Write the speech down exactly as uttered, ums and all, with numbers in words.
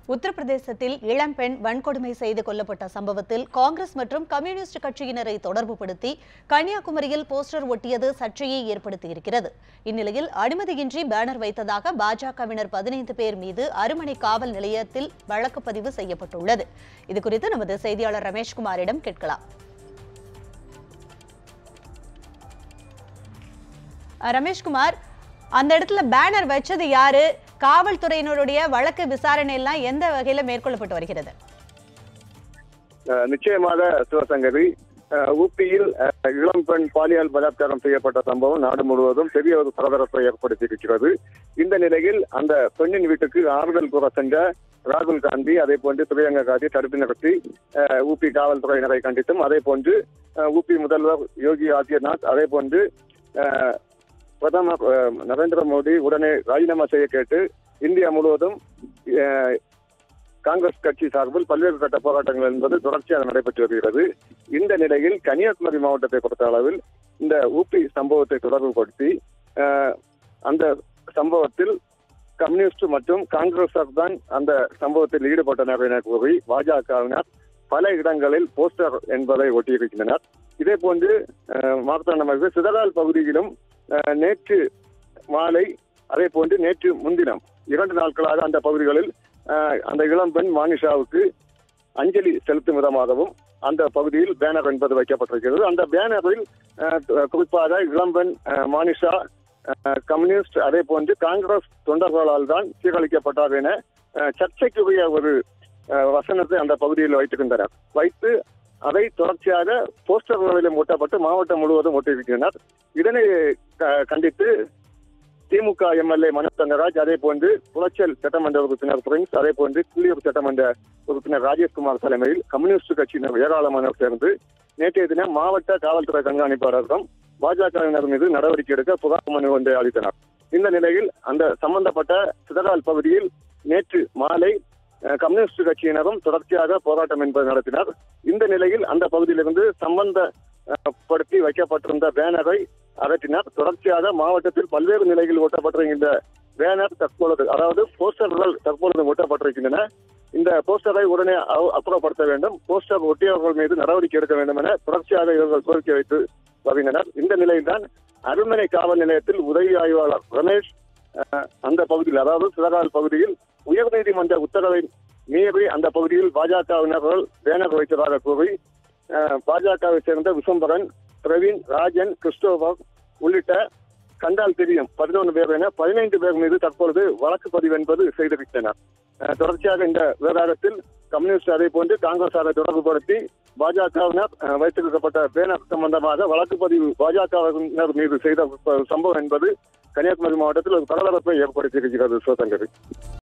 உத்தரப்பிரதேசத்தில் இளம்பெண் வன்கொடுமை செய்து கொல்லப்பட்ட சம்பவத்தில் காங்கிரஸ் மற்றும் கம்யூனிஸ்ட் கட்சியினரை தொடர்புபடுத்தி கன்னியாகுமரியில் போஸ்டர் ஒட்டியது சர்ச்சையை ஏற்படுத்தியிருக்கிறது. இந்நிலையில் அனுமதியின்றி பேனர் வைத்ததாக பாஜகவினர் பதினைந்து பேர் மீது அருமனை காவல் நிலையத்தில் வழக்கு பதிவு செய்யப்பட்டுள்ளது. இதுகுறித்து நமது செய்தியாளர் ரமேஷ்குமாரிடம் கேட்கலாம். ரமேஷ்குமார், அந்த இடத்துல பேனர் வச்சது யாரு? காவல்துறையினருடைய வழக்கு விசாரணை எல்லாம் எந்த வகையில மேற்கொள்ளப்பட்டு வருகிறது? நிச்சயமாக சிவசங்கரி, ஊப்பியில் இளம்பெண் பாலியல் பலாத்காரம் செய்யப்பட்ட சம்பவம் நாடு முழுவதும் பெரிய ஒரு பரபரப்பை ஏற்படுத்தியிருக்கிறது. இந்த நிலையில் அந்த பெண்ணின் வீட்டுக்கு ஆறுதல் கூற சென்ற ராகுல் காந்தி, அதே போன்று பிரியங்கா காந்தி தடுத்து நிறுத்தி ஊபி காவல்துறையினரை கண்டித்தும், அதே போன்று ஊபி முதல்வர் யோகி ஆதித்யநாத், அதே போன்று பிரதமர் நரேந்திர மோடி உடனே ராஜினாமா செய்ய கேட்டு இந்தியா முழுவதும் காங்கிரஸ் கட்சி சார்பில் பல்வேறு கட்ட போராட்டங்கள் என்பது தொடர்ச்சியாக நடைபெற்று வருகிறது. இந்த நிலையில் கன்னியாகுமரி மாவட்டத்தை பொறுத்த அளவில் இந்த ஊபி சம்பவத்தை தொடர்புபடுத்தி அந்த சம்பவத்தில் கம்யூனிஸ்ட் மற்றும் காங்கிரஸார் தான் அந்த சம்பவத்தில் ஈடுபட்டனர் என கூறி பாஜகவினர் பல இடங்களில் போஸ்டர் என்பதை ஒட்டியிருக்கின்றனர். இதே போன்று மார்த்தாண்டம் சிதறால் பகுதியிலும் நேற்று மாலை, அதே போன்று நேற்று முன்தினம் இரண்டு நாட்களாக அந்த பகுதிகளில் அந்த இளம்பெண் மானிஷாவுக்கு அஞ்சலி செலுத்தும் விதமாகவும் அந்த பகுதியில் பேனர் என்பது வைக்கப்பட்டிருக்கிறது. அந்த பேனரில் குறிப்பாக இளம்பெண் மானிஷா கம்யூனிஸ்ட், அதே போன்று காங்கிரஸ் தொண்டர்களால் தான் சீரழிக்கப்பட்டார் என சர்ச்சைக்குரிய ஒரு வசனத்தை அந்த பகுதியில் வைத்திருந்தனர். வைத்து அதை தொடர்ச்சியாக போஸ்டர்களிலும் ஒட்டப்பட்டு மாவட்டம் முழுவதும் ஒட்டியிருக்கின்றனர். இதனை கண்டித்து திமுக எம்எல்ஏ மனோ தங்கராஜ், அதே போன்று குளச்சல் சட்டமன்ற உறுப்பினர் பிரின்ஸ், அதே போன்று கிள்ளியூர் சட்டமன்ற உறுப்பினர் ராஜேஷ்குமார் தலைமையில் கம்யூனிஸ்ட் கட்சியினர் ஏராளமானோர் சேர்ந்து நேற்றைய தினம் மாவட்ட காவல்துறை கண்காணிப்பாளரிடம் பாஜகவினர் மீது நடவடிக்கை எடுக்க புகார் மனு ஒன்றை அளித்தனர். இந்த நிலையில் அந்த சம்பந்தப்பட்ட சிதறால் பகுதியில் நேற்று மாலை கம்யூனிஸ்ட் கட்சியினரும் தொடர்ச்சியாக போராட்டம் என்பது நடத்தினர். இந்த நிலையில் அந்த பகுதியிலிருந்து சம்பந்தப்படுத்தி வைக்கப்பட்டிருந்த பேனரை அகற்றினர். தொடர்ச்சியாக மாவட்டத்தில் பல்வேறு நிலையில் ஒட்டப்பட்டிருக்கின்ற பேனர் தற்பொழுது, அதாவது போஸ்டர்கள் தற்பொழுது ஒட்டப்பட்டிருக்கின்றன. இந்த போஸ்டரை உடனே அப்புறப்படுத்த வேண்டும், போஸ்டர் ஒட்டியவர்கள் மீது நடவடிக்கை எடுக்க வேண்டும் என தொடர்ச்சியாக இவர்கள் கோரிக்கை வைத்து வருகின்றனர். இந்த நிலையில்தான் அருமனை காவல் நிலையத்தில் உதவி ஆய்வாளர் ரமேஷ் அந்த பகுதியில், அதாவது சிதறால் பகுதியில் உயர்நீதிமன்ற உத்தரவை மீறி அந்த பகுதியில் பாஜகவினர்கள் பேனர் வைத்ததாக கூறி பாஜகவை சேர்ந்த விசும்பரன், பிரவீன், ராஜன், கிறிஸ்டோபர் உள்ளிட்ட கண்டால் தெரியும் பதினொன்று பேர் என பதினைந்து பேர் மீது தற்பொழுது வழக்கு பதிவு என்பது செய்திருக்கின்றனர். தொடர்ச்சியாக இந்த விவகாரத்தில் கம்யூனிஸ்ட், அதே போன்று காங்கிரஸாரை தொடர்புபடுத்தி பாஜகவினர் வைத்திருக்கப்பட்ட பேனர் சம்பந்தமாக வழக்கு பதிவு பாஜகவினர் மீது செய்த சம்பவம் என்பது கன்னியாகுமரி மாவட்டத்தில் ஒரு பரபரப்பை ஏற்படுத்தியிருக்கிறது. சிவசங்கரி.